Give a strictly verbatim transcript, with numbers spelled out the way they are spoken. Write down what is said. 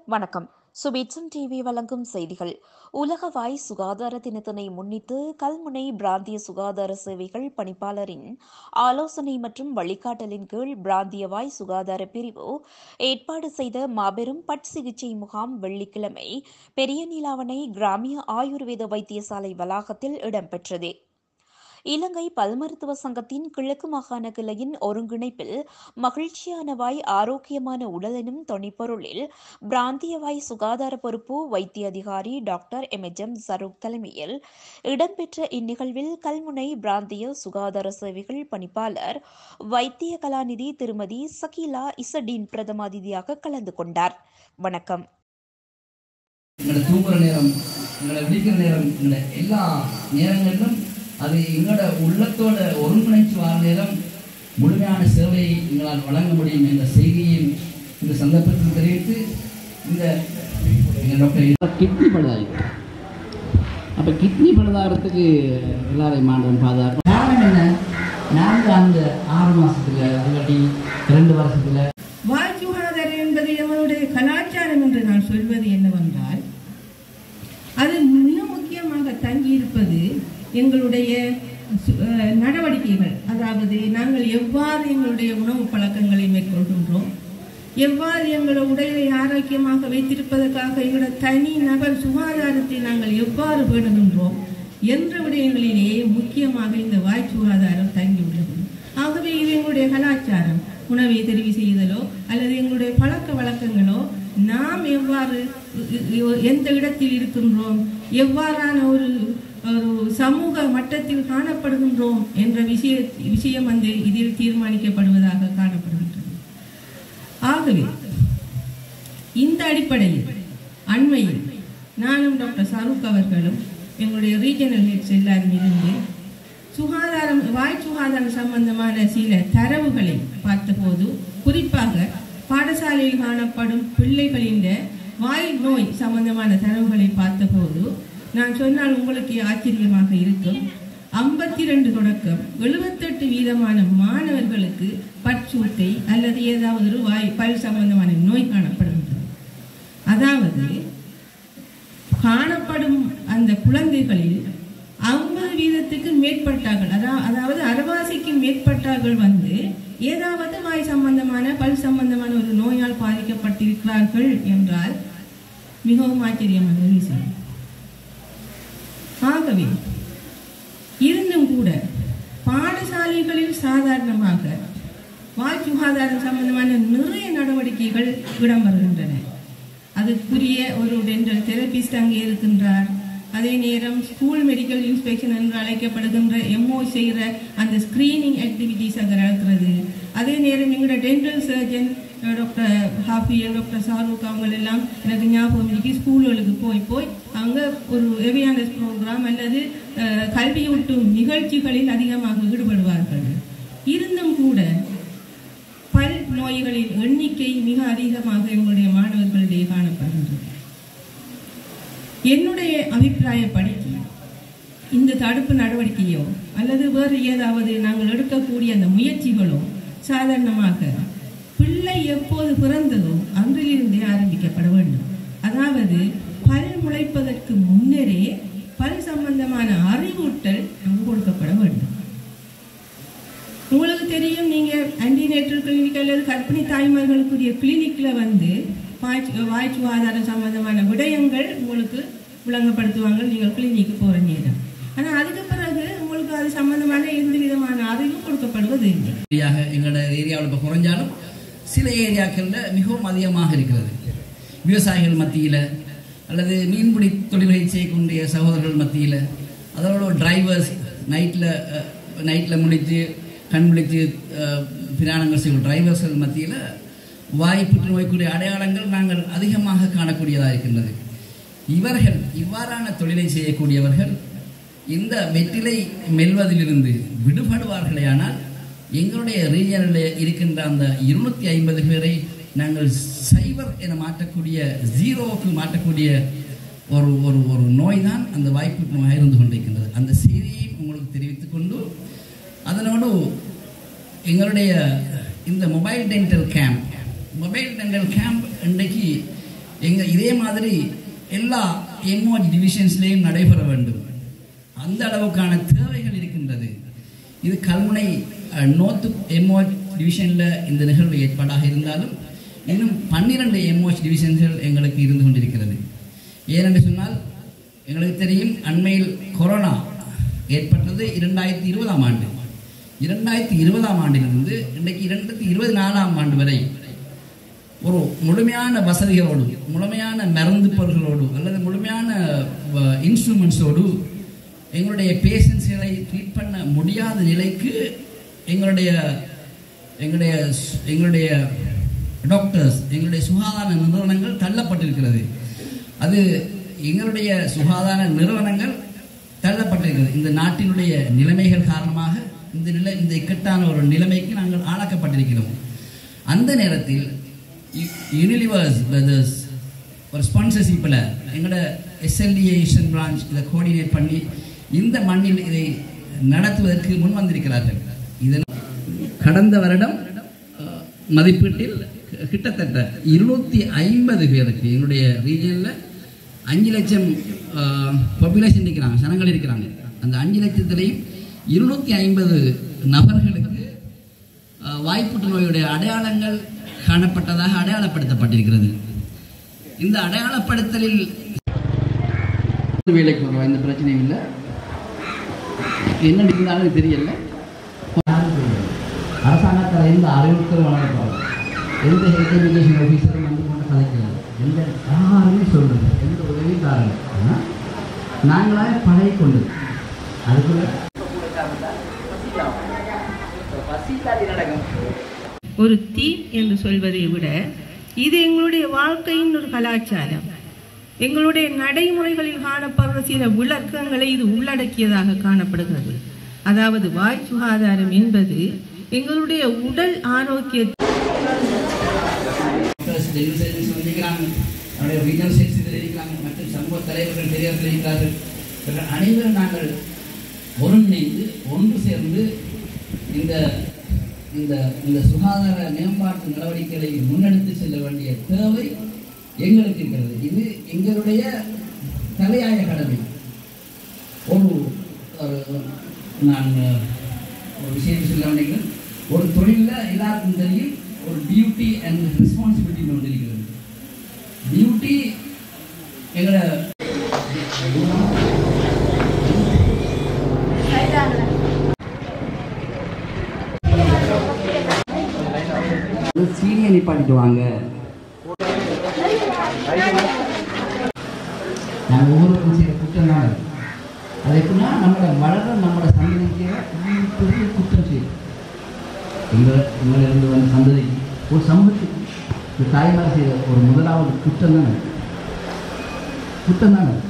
வணக்கம். சுபிட்சன் டிவி வழங்கும் செய்திகள். உலக வாய் சுகாதார தினத்தினை முன்னிட்டு கல்முனை பிராந்திய சுகாதார சேவைகள் பணிப்பாளரின் ஆலோசனை மற்றும் வழிகாட்டலின் கீழ் பிராந்திய வாய் சுகாதார பிரிவு ஏற்பாடு செய்த மாபெரும் பட் சிகிச்சை முகாம் வெள்ளிக்கிழமை பெரிய நீலாவணை கிராமிய ஆயுர்வேத வைத்தியசாலை வளாகத்தில் இடம்பெற்றது. இலங்கை பல் மருத்துவ சங்கத்தின் கிழக்கு மாகாண கிளையின் ஒருங்கிணைப்பில் மகிழ்ச்சியான வாய் ஆரோக்கியமான உடல் எனும் தொனிப்பொருளில் பிராந்திய வாய் சுகாதார பொறுப்பு வைத்திய அதிகாரி doctor M H M Sharook தலைமையில் இடம்பெற்ற இந்நிகழ்வில் கல்முனை பிராந்திய சுகாதார சேவைகள் பணிப்பாளர் வைத்திய கலாநிதி திருமதி சகீலா இசடீன் பிரதம அதிதியாக கலந்து கொண்டார். வணக்கம். எல்லா நேரங்களிலும் அது எங்களோட உள்ளத்தோட ஒருங்கிணைச்சு வார நேரம் முழுமையான சேவையை எங்களால் வழங்க முடியும் என்ற செய்தியை இந்த சந்தர்ப்பத்தில் தெரிவித்து இந்த டாக்டர் கிட்னி பழுதாயிருக்கு. அப்போ கிட்னி பழுதாகிறதுக்கு எல்லாரையும் மாண்டவன் பாதுகாப்பு காரணம் என்ன? நாங்கள் அந்த ஆறு மாதத்தில் இல்லாட்டி ரெண்டு வருஷத்தில் வாய் சுகாதாரம் என்பது எங்களுடைய கலாச்சாரம் என்று நான் சொல்வது என்னவென்றால் அது மிக முக்கியமாக தங்கியிருப்பது எங்களுடைய நடவடிக்கைகள். அதாவது நாங்கள் எவ்வாறு எங்களுடைய உணவு பழக்கங்களை மேற்கொள்கின்றோம், எவ்வாறு எங்களோட உடலை ஆரோக்கியமாக வைத்திருப்பதற்காக எங்களோட தனி நபர் சுகாதாரத்தை நாங்கள் எவ்வாறு பேணுகின்றோம் என்ற விடயங்களிலேயே முக்கியமாக இந்த வாய் சுகாதாரம் தங்கியுள்ளது. ஆகவே இது எங்களுடைய கலாச்சாரம். உணவை தெரிவு செய்தலோ அல்லது எங்களுடைய பழக்க வழக்கங்களோ நாம் எவ்வாறு எந்த இடத்தில் இருக்கின்றோம், எவ்வாறான ஒரு ஒரு சமூக மட்டத்தில் காணப்படுகின்றோம் என்ற விஷய விஷயம் வந்து இதில் தீர்மானிக்கப்படுவதாக காணப்படுகின்றது. ஆகவே இந்த அடிப்படையில் அண்மையில் நானும் டாக்டர் சரூக் அவர்களும் எங்களுடைய ரீஜனல் ஹெட்ஸ் எல்லாரும் இருந்து சுகாதாரம் வாய் சுகாதாரம் சம்பந்தமான சில தரவுகளை பார்த்தபோது, குறிப்பாக பாடசாலையில் காணப்படும் பிள்ளைகளின் வாய் நோய் சம்பந்தமான தரவுகளை பார்த்தபோது நான் சொன்னால் உங்களுக்கு ஆச்சரியமாக இருக்கும். ஐம்பத்தி ரெண்டு தொடக்கம் எழுபத்தெட்டு வீதமான மாணவர்களுக்கு பற்சூட்டை அல்லது ஏதாவது ஒரு வாய் பல் சம்பந்தமான நோய் காணப்படுகின்றது. அதாவது காணப்படும் அந்த குழந்தைகளில் ஐம்பது வீதத்துக்கு மேற்பட்டார்கள், அதாவது அரைவாசிக்கு மேற்பட்டார்கள் வந்து ஏதாவது வாய் சம்பந்தமான பல் சம்பந்தமான ஒரு நோயால் பாதிக்கப்பட்டிருக்கிறார்கள் என்றால் மிகவும் ஆச்சரியமான விஷயம். ஆகவே இருந்தும் கூட பாடசாலைகளில் சாதாரணமாக வாய் சுகாதாரம் சம்பந்தமான நிறைய நடவடிக்கைகள் இடம்பெறுகின்றன. அதுக்குரிய ஒரு டென்டல் தெரபிஸ்ட் அங்கே இருக்கின்றார். அதே நேரம் ஸ்கூல் மெடிக்கல் இன்ஸ்பெக்ஷன் என்று அழைக்கப்படுகின்ற எம்ஓ செய்கிற அந்த ஸ்கிரீனிங் ஆக்டிவிட்டிஸ் அங்கே நடக்கிறது. அதே நேரம் எங்களோட dental surgeon doctor Hafiyal doctor Sharook அவங்க எல்லாம் எனக்கு ஞாபகம் இருக்கு, ஸ்கூல்களுக்கு போய் போய் அவங்க ஒரு அவேர்னஸ் ப்ரோக்ராம் அல்லது கல்வியூட்டும் நிகழ்ச்சிகளில் அதிகமாக ஈடுபடுவார்கள். இருந்தும் கூட பல் நோய்களின் எண்ணிக்கை மிக அதிகமாக எங்களுடைய மாணவர்களிடையே காணப்படுகின்றது. என்னுடைய அபிப்பிராயப்படி இந்த தடுப்பு நடவடிக்கையோ அல்லது வேறு ஏதாவது நாங்கள் எடுக்கக்கூடிய அந்த முயற்சிகளோ சாதாரணமாக பிள்ளை எப்போது பிறந்ததோ அன்றிலிருந்தே ஆரம்பிக்கப்பட வேண்டும். அதாவது பல் முளைப்பதற்கு முன்னரே பல் சம்பந்தமான அறிவூட்டல் அங்கு கொடுக்கப்பட வேண்டும். உங்களுக்கு தெரியும், நீங்க ஆன்டிநேட்டல் கிளினிக் அல்லது கர்ப்பிணி தாய்மார்களுக்குரிய கிளினிக்ல வந்து வாய் சுகாதாரம் சம்பந்தமான விடயங்கள் உங்களுக்கு விளங்கப்படுத்துவாங்க நீங்கள் கிளினிக்கு போற நேரம். ஆனா அதுக்கு பிறகு உங்களுக்கு அது சம்பந்தமான எந்த விதமான அறிவு கொடுக்கப்படுவது இல்லை. எங்களோட ஏரியாவில் இப்போ குறைஞ்சாலும் சில ஏரியாக்கள்ல மிகவும் அதிகமாக இருக்கிறது. விவசாயிகள் மத்தியில் அல்லது மீன்பிடி தொழில்களை செய்யக்கூடிய சகோதரர்கள் மத்தியில், அதோட டிரைவர்ஸ் நைட்டில் நைட்டில் முடித்து கண் முடித்து பிரயாணங்கள் செய்யும் டிரைவர்ஸ்கள் மத்தியில் வாய் புற்றுநோய்க்குரிய அடையாளங்கள் நாங்கள் அதிகமாக காணக்கூடியதாக இருக்கின்றது. இவர்கள் இவ்வாறான தொழிலை செய்யக்கூடியவர்கள் இந்த வெற்றிலை மெல்வதிலிருந்து விடுபடுவார்களே. ஆனால் எங்களுடைய ரீஜனில் இருக்கின்ற அந்த இருநூத்தி ஐம்பது பேரை நாங்கள் சைபர் என மாற்றக்கூடிய ஜீரோவுக்கு மாற்றக்கூடிய ஒரு ஒரு ஒரு நோய் தான் அந்த வாய்ப்பு நோயாக இருந்து கொண்டிருக்கின்றது. அந்த செய்தியை உங்களுக்கு தெரிவித்துக் கொண்டு அதனோடு எங்களுடைய இந்த mobile dental camp mobile dental camp இன்றைக்கு எங்கள் இதே மாதிரி எல்லா எம்ஓஹெச் டிவிஷன்ஸ்லேயும் நடைபெற வேண்டும். அந்த அளவுக்கான தேவைகள் இருக்கின்றது. இது கல்முனை நோர்த் எம்ஓஹெச் டிவிஷனில் இந்த நிகழ்வு ஏற்பாடாக இருந்தாலும் இன்னும் பன்னிரண்டு எம்ஓஹெச் டிவிஷன்கள் எங்களுக்கு இருந்து கொண்டிருக்கிறது. ஏனென்று சொன்னால் எங்களுக்கு தெரியும், அண்மையில் கொரோனா ஏற்பட்டது இரண்டாயிரத்தி இருபதாம் ஆண்டு. இரண்டாயிரத்தி இருபதாம் ஆண்டிலிருந்து இன்றைக்கு இரண்டாயிரத்தி இருபத்தி நாலாம் ஆண்டு வரை ஒரு முழுமையான வசதிகளோடு, முழுமையான மருந்து பொருள்களோடு அல்லது முழுமையான இன்ஸ்ட்ருமெண்ட்ஸோடு எங்களுடைய பேஷண்ட்ஸ்களை ட்ரீட் பண்ண முடியாத நிலைக்கு எங்களுடைய எங்களுடைய எங்களுடைய டாக்டர்ஸ், எங்களுடைய சுகாதார நிறுவனங்கள் தள்ளப்பட்டிருக்கிறது. அது எங்களுடைய சுகாதார நிறுவனங்கள் தள்ளப்பட்டிருக்கிறது. இந்த நாட்டினுடைய நிலைமைகள் காரணமாக இந்த நிலை இந்த இக்கட்டான ஒரு நிலைமைக்கு நாங்கள் ஆளாக்கப்பட்டிருக்கிறோம். அந்த நேரத்தில் யூனிலிவர்ஸ் பிரதர்ஸ் ஒரு ஸ்பான்சர்ஷிப்பில் எங்களோட எஸ்எல்டிஏஷன் பிரான்ச் இதை கோஆர்டினேட் பண்ணி இந்த மண்ணில் இதை நடத்துவதற்கு முன் வந்திருக்கிறார்கள். இதன் கடந்த வருடம் மதிப்பீட்டில் கிட்டத்தட்ட இருநூற்றி ஐம்பது பேருக்கு எங்களுடைய ரீஜனில் அஞ்சு லட்சம் பாப்புலேஷன் இருக்கிறாங்க, ஜனங்கள் இருக்கிறாங்க. அந்த அஞ்சு லட்சத்திலையும் இருநூற்றி ஐம்பது நபர்களுக்கு வாய்ப்புற்று நோயுடைய அடையாளங்கள் காணப்பட்டதாக அடையாளப்படுத்தப்பட்டிருக்கிறது. இந்த அடையாளப்படுத்தலில் வேலைக்கு வருவா, இந்த பிரச்சனையும் இல்லை. என்ன இருந்தாலும் தெரியல. அரசாங்கத்தில் எந்த அறிவுறுத்தல் வழங்கப்படும், எந்த ஹெல்த் எஜுகேஷன் ஆஃபீஸரும் வந்து கொண்டு கதைக்கிறாங்க, எந்த யாருமே சொல்றது, எந்த உதவியும் தாருங்க. ஆனால் நாங்களாக பழகி கொண்டது அதுக்குள்ள ஒரு தீ என்று சொல்வதை விட இது எங்களுடைய வாழ்க்கையின் ஒரு கலாச்சாரம். எங்களுடைய நடைமுறைகளில் காணப்படுற சில விளக்கங்களை இது உள்ளடக்கியதாக காணப்படுகிறது. அதாவது வாய் சுகாதாரம் என்பது எங்களுடைய உடல் ஆரோக்கியத்தை மற்றும் சமூக தலைவர்கள் பெரியவர்கள் இருக்கிறார்கள். அனைவரும் நாங்கள் ஒருங்கிணைந்து ஒன்று சேர்ந்து இந்த இந்த இந்த சுகாதார மேம்பாட்டு நடவடிக்கைகளை முன்னெடுத்து செல்ல வேண்டிய தேவை எங்களுக்கு இருக்கிறது. இது எங்களுடைய தலையாய கடமை. ஒரு நான் ஒரு விஷயம் சொல்ல வேண்டிய ஒரு தொழிலில் எல்லாருக்கும் தெரியும், ஒரு டியூட்டி அண்ட் ரெஸ்பான்சிபிலிட்டி ஒன்று இருக்கிறது. டியூட்டி எங்களை சீனியை நிப்பாட்டிட்டு வாங்க. நாங்கள் ஒவ்வொருக்கும் செய்கிற குற்றம் தான் அது. எப்படின்னா நம்மளோட வளர நம்மளோட சந்ததிக்கு பெரிய குற்றம் செய்யும். எங்கள் எங்களிருந்து வந்த சந்ததிக்கு ஒரு சமூகத்துக்கு தாய்மார் செய்த ஒரு முதலாவது குற்றம் தானே குற்றம் தானே